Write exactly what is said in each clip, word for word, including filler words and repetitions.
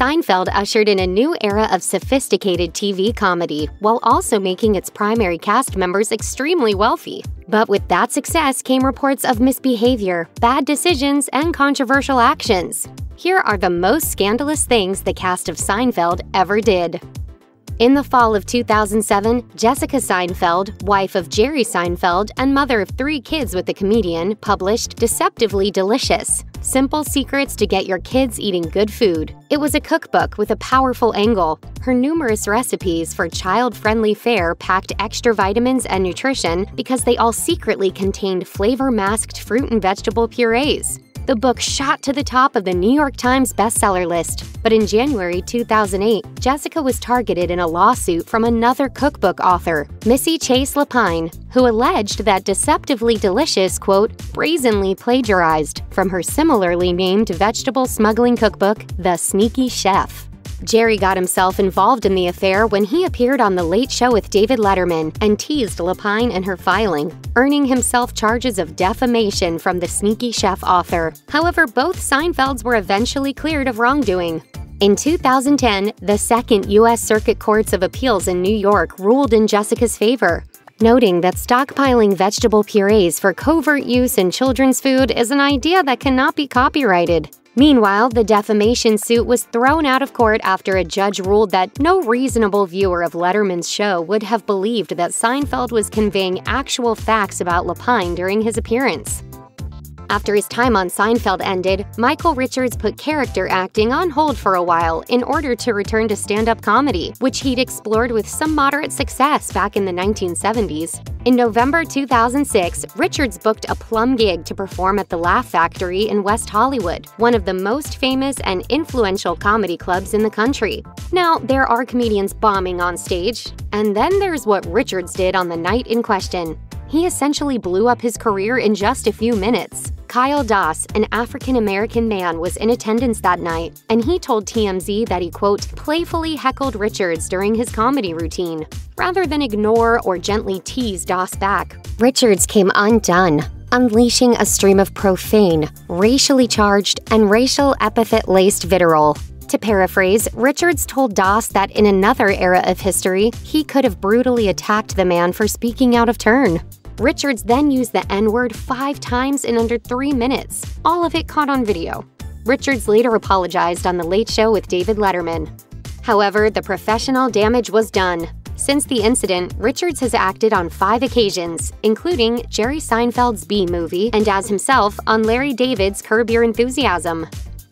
Seinfeld ushered in a new era of sophisticated T V comedy, while also making its primary cast members extremely wealthy. But with that success came reports of misbehavior, bad decisions, and controversial actions. Here are the most scandalous things the cast of Seinfeld ever did. In the fall of two thousand seven, Jessica Seinfeld, wife of Jerry Seinfeld and mother of three kids with the comedian, published Deceptively Delicious: Simple Secrets to Get Your Kids Eating Good Food. It was a cookbook with a powerful angle. Her numerous recipes for child-friendly fare packed extra vitamins and nutrition because they all secretly contained flavor-masked fruit and vegetable purees. The book shot to the top of the New York Times bestseller list, but in January two thousand eight, Jessica was targeted in a lawsuit from another cookbook author, Missy Chase Lapine, who alleged that Deceptively Delicious, quote, brazenly plagiarized from her similarly named vegetable smuggling cookbook, The Sneaky Chef. Jerry got himself involved in the affair when he appeared on The Late Show with David Letterman and teased Lapine and her filing, earning himself charges of defamation from the Sneaky Chef author. However, both Seinfelds were eventually cleared of wrongdoing. In two thousand ten, the Second U S Circuit Courts of Appeals in New York ruled in Jessica's favor, noting that stockpiling vegetable purees for covert use in children's food is an idea that cannot be copyrighted. Meanwhile, the defamation suit was thrown out of court after a judge ruled that no reasonable viewer of Letterman's show would have believed that Seinfeld was conveying actual facts about Lapine during his appearance. After his time on Seinfeld ended, Michael Richards put character acting on hold for a while in order to return to stand-up comedy, which he'd explored with some moderate success back in the nineteen seventies. In November two thousand six, Richards booked a plum gig to perform at the Laugh Factory in West Hollywood, one of the most famous and influential comedy clubs in the country. Now, there are comedians bombing on stage, and then there's what Richards did on the night in question. He essentially blew up his career in just a few minutes. Kyle Doss, an African-American man, was in attendance that night, and he told T M Z that he, quote, playfully heckled Richards during his comedy routine. Rather than ignore or gently tease Doss back, Richards came undone, unleashing a stream of profane, racially charged, and racial epithet-laced vitriol. To paraphrase, Richards told Doss that in another era of history, he could have brutally attacked the man for speaking out of turn. Richards then used the N-word five times in under three minutes, all of it caught on video. Richards later apologized on The Late Show with David Letterman. However, the professional damage was done. Since the incident, Richards has acted on five occasions, including Jerry Seinfeld's Bee Movie and as himself on Larry David's Curb Your Enthusiasm.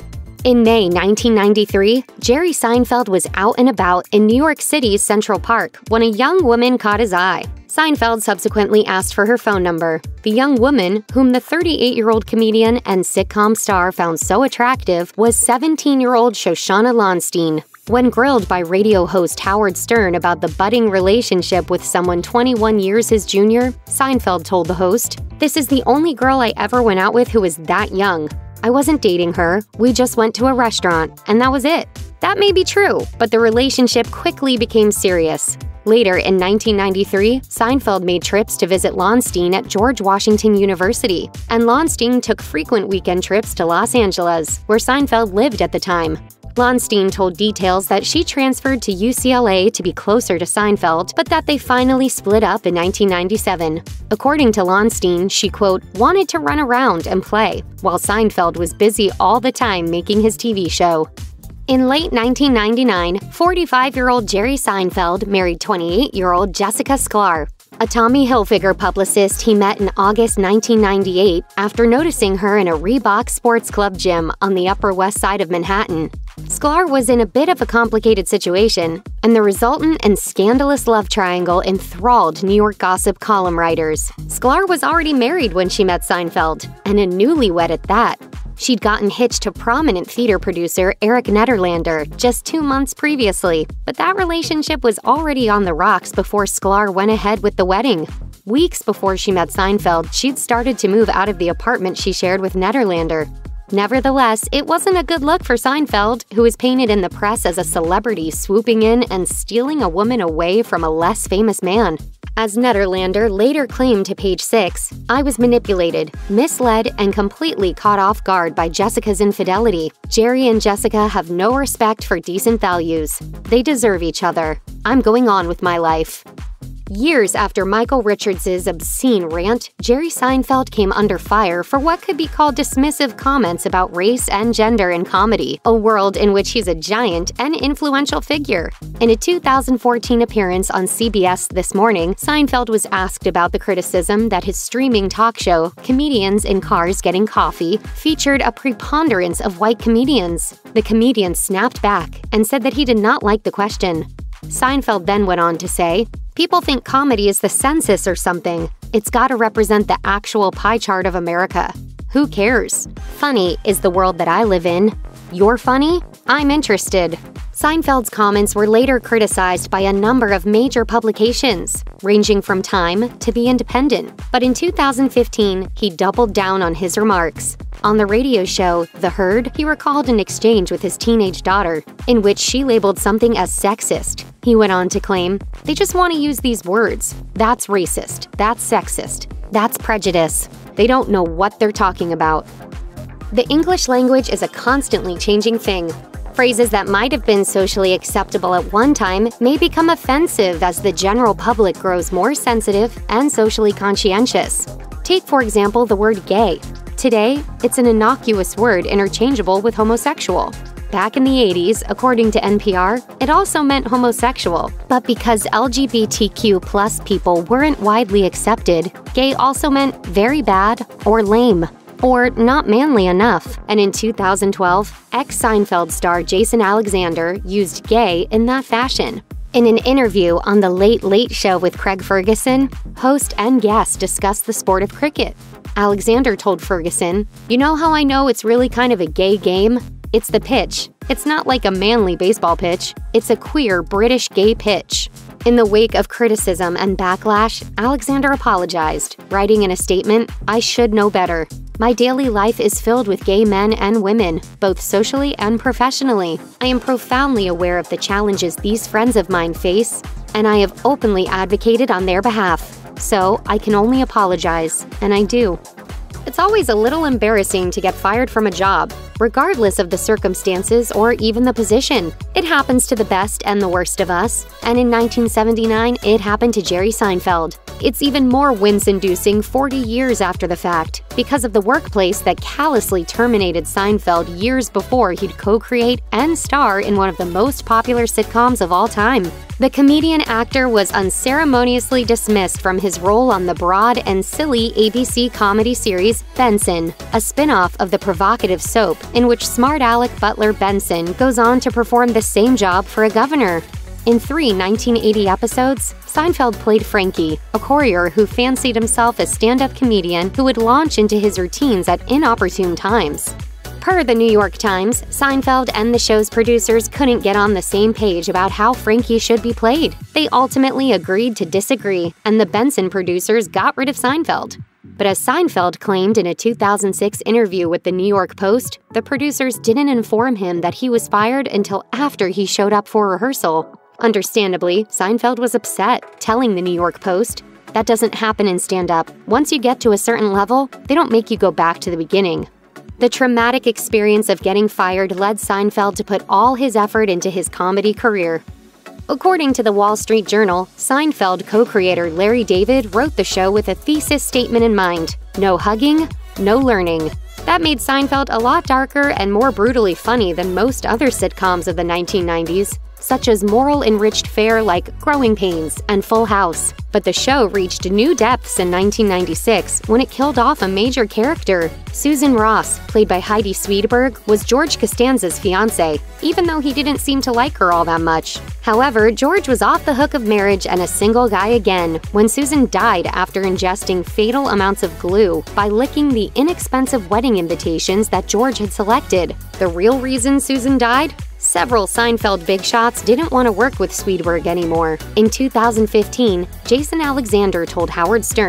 In May nineteen ninety-three, Jerry Seinfeld was out and about in New York City's Central Park when a young woman caught his eye. Seinfeld subsequently asked for her phone number. The young woman, whom the thirty-eight-year-old comedian and sitcom star found so attractive, was seventeen-year-old Shoshana Lonstein. When grilled by radio host Howard Stern about the budding relationship with someone twenty-one years his junior, Seinfeld told the host, "This is the only girl I ever went out with who was that young. I wasn't dating her, we just went to a restaurant, and that was it." That may be true, but the relationship quickly became serious. Later in nineteen ninety-three, Seinfeld made trips to visit Lonstein at George Washington University, and Lonstein took frequent weekend trips to Los Angeles, where Seinfeld lived at the time. Lonstein told Details that she transferred to U C L A to be closer to Seinfeld, but that they finally split up in nineteen ninety-seven. According to Lonstein, she, quote, wanted to run around and play, while Seinfeld was busy all the time making his T V show. In late nineteen ninety-nine, forty-five-year-old Jerry Seinfeld married twenty-eight-year-old Jessica Sklar, a Tommy Hilfiger publicist he met in August nineteen ninety-eight after noticing her in a Reebok Sports Club gym on the Upper West Side of Manhattan. Sklar was in a bit of a complicated situation, and the resultant and scandalous love triangle enthralled New York gossip column writers. Sklar was already married when she met Seinfeld, and a newlywed at that. She'd gotten hitched to prominent theater producer Eric Nederlander just two months previously, but that relationship was already on the rocks before Sklar went ahead with the wedding. Weeks before she met Seinfeld, she'd started to move out of the apartment she shared with Nederlander. Nevertheless, it wasn't a good look for Seinfeld, who was painted in the press as a celebrity swooping in and stealing a woman away from a less famous man. As Nederlander later claimed to Page Six, "I was manipulated, misled, and completely caught off guard by Jessica's infidelity. Jerry and Jessica have no respect for decent values. They deserve each other. I'm going on with my life." Years after Michael Richards' obscene rant, Jerry Seinfeld came under fire for what could be called dismissive comments about race and gender in comedy, a world in which he's a giant and influential figure. In a two thousand fourteen appearance on C B S This Morning, Seinfeld was asked about the criticism that his streaming talk show, Comedians in Cars Getting Coffee, featured a preponderance of white comedians. The comedian snapped back and said that he did not like the question. Seinfeld then went on to say, "People think comedy is the census or something. It's gotta represent the actual pie chart of America. Who cares? Funny is the world that I live in. You're funny? I'm interested." Seinfeld's comments were later criticized by a number of major publications, ranging from Time to The Independent. But in two thousand fifteen, he doubled down on his remarks. On the radio show The Herd, he recalled an exchange with his teenage daughter, in which she labeled something as sexist. He went on to claim, "They just want to use these words. That's racist. That's sexist. That's prejudice. They don't know what they're talking about." The English language is a constantly changing thing. Phrases that might have been socially acceptable at one time may become offensive as the general public grows more sensitive and socially conscientious. Take, for example, the word gay. Today, it's an innocuous word interchangeable with homosexual. Back in the eighties, according to N P R, it also meant homosexual. But because L G B T Q plus people weren't widely accepted, gay also meant very bad or lame, or not manly enough. And in two thousand twelve, ex-Seinfeld star Jason Alexander used gay in that fashion. In an interview on The Late Late Show with Craig Ferguson, host and guest discussed the sport of cricket. Alexander told Ferguson, "You know how I know it's really kind of a gay game? It's the pitch. It's not like a manly baseball pitch. It's a queer British gay pitch." In the wake of criticism and backlash, Alexander apologized, writing in a statement, "I should know better. My daily life is filled with gay men and women, both socially and professionally. I am profoundly aware of the challenges these friends of mine face, and I have openly advocated on their behalf. So I can only apologize, and I do." It's always a little embarrassing to get fired from a job, regardless of the circumstances or even the position. It happens to the best and the worst of us, and in nineteen seventy-nine, it happened to Jerry Seinfeld. It's even more wince-inducing forty years after the fact, because of the workplace that callously terminated Seinfeld years before he'd co-create and star in one of the most popular sitcoms of all time. The comedian-actor was unceremoniously dismissed from his role on the broad and silly A B C comedy series Benson, a spin-off of the provocative soap in which smart aleck butler Benson goes on to perform the same job for a governor. In three nineteen eighty episodes, Seinfeld played Frankie, a courier who fancied himself a stand-up comedian who would launch into his routines at inopportune times. Per the New York Times, Seinfeld and the show's producers couldn't get on the same page about how Frankie should be played. They ultimately agreed to disagree, and the Benson producers got rid of Seinfeld. But as Seinfeld claimed in a two thousand six interview with the New York Post, the producers didn't inform him that he was fired until after he showed up for rehearsal. Understandably, Seinfeld was upset, telling the New York Post, "That doesn't happen in stand-up. Once you get to a certain level, they don't make you go back to the beginning." The traumatic experience of getting fired led Seinfeld to put all his effort into his comedy career. According to the Wall Street Journal, Seinfeld co-creator Larry David wrote the show with a thesis statement in mind: no hugging, no learning. That made Seinfeld a lot darker and more brutally funny than most other sitcoms of the nineteen nineties, such as moral-enriched fare like Growing Pains and Full House. But the show reached new depths in nineteen ninety-six when it killed off a major character. Susan Ross, played by Heidi Sweetberg, was George Costanza's fiancée, even though he didn't seem to like her all that much. However, George was off the hook of marriage and a single guy again when Susan died after ingesting fatal amounts of glue by licking the inexpensive wedding invitations that George had selected. The real reason Susan died? Several Seinfeld big shots didn't want to work with Sweetberg anymore. In two thousand fifteen, Jason Alexander told Howard Stern,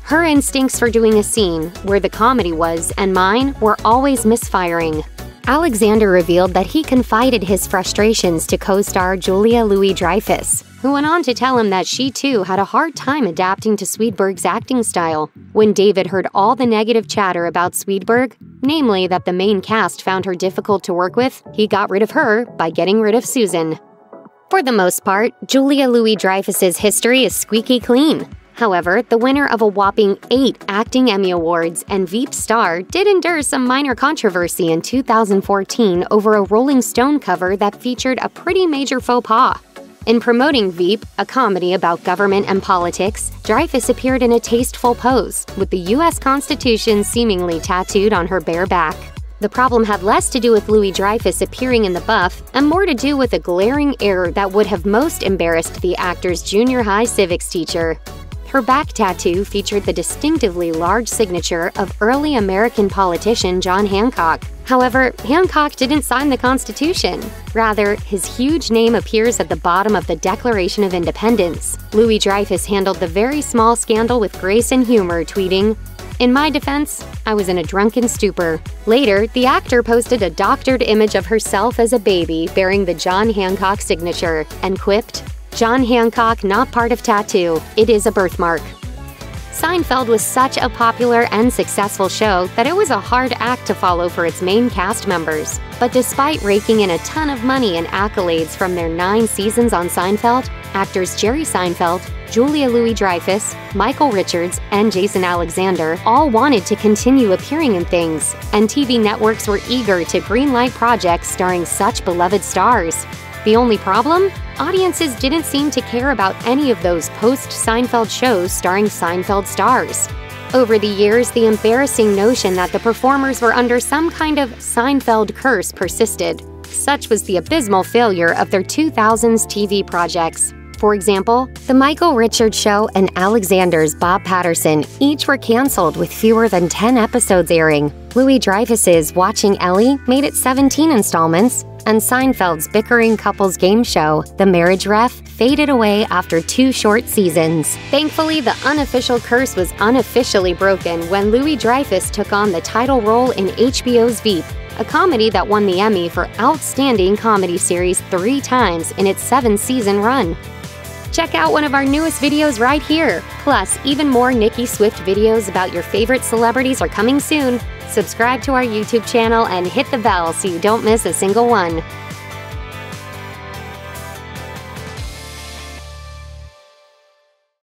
Her instincts for doing a scene where the comedy was, and mine, were always misfiring. Alexander revealed that he confided his frustrations to co-star Julia Louis-Dreyfus, who went on to tell him that she too had a hard time adapting to Swedberg's acting style. When David heard all the negative chatter about Swedberg, namely that the main cast found her difficult to work with, he got rid of her by getting rid of Susan. For the most part, Julia Louis-Dreyfus's history is squeaky clean. However, the winner of a whopping eight acting Emmy Awards and Veep star did endure some minor controversy in two thousand fourteen over a Rolling Stone cover that featured a pretty major faux pas. In promoting Veep, a comedy about government and politics, Dreyfus appeared in a tasteful pose, with the U S Constitution seemingly tattooed on her bare back. The problem had less to do with Louis-Dreyfus appearing in the buff and more to do with a glaring error that would have most embarrassed the actor's junior high civics teacher. Her back tattoo featured the distinctively large signature of early American politician John Hancock. However, Hancock didn't sign the Constitution. Rather, his huge name appears at the bottom of the Declaration of Independence. Louis-Dreyfus handled the very small scandal with grace and humor, tweeting, "In my defense, I was in a drunken stupor." Later, the actor posted a doctored image of herself as a baby bearing the John Hancock signature and quipped, "John Hancock not part of tattoo, it is a birthmark." Seinfeld was such a popular and successful show that it was a hard act to follow for its main cast members. But despite raking in a ton of money and accolades from their nine seasons on Seinfeld, actors Jerry Seinfeld, Julia Louis-Dreyfus, Michael Richards, and Jason Alexander all wanted to continue appearing in things, and T V networks were eager to greenlight projects starring such beloved stars. The only problem? Audiences didn't seem to care about any of those post-Seinfeld shows starring Seinfeld stars. Over the years, the embarrassing notion that the performers were under some kind of Seinfeld curse persisted. Such was the abysmal failure of their two thousands T V projects. For example, The Michael Richards Show and Alexander's Bob Patterson each were canceled with fewer than ten episodes airing. Louis-Dreyfus's Watching Ellie made it seventeen installments, and Seinfeld's bickering couples game show, The Marriage Ref, faded away after two short seasons. Thankfully, the unofficial curse was unofficially broken when Louis-Dreyfus took on the title role in H B O's Veep, a comedy that won the Emmy for Outstanding Comedy Series three times in its seven-season run. Check out one of our newest videos right here! Plus, even more Nicki Swift videos about your favorite celebrities are coming soon. Subscribe to our YouTube channel and hit the bell so you don't miss a single one.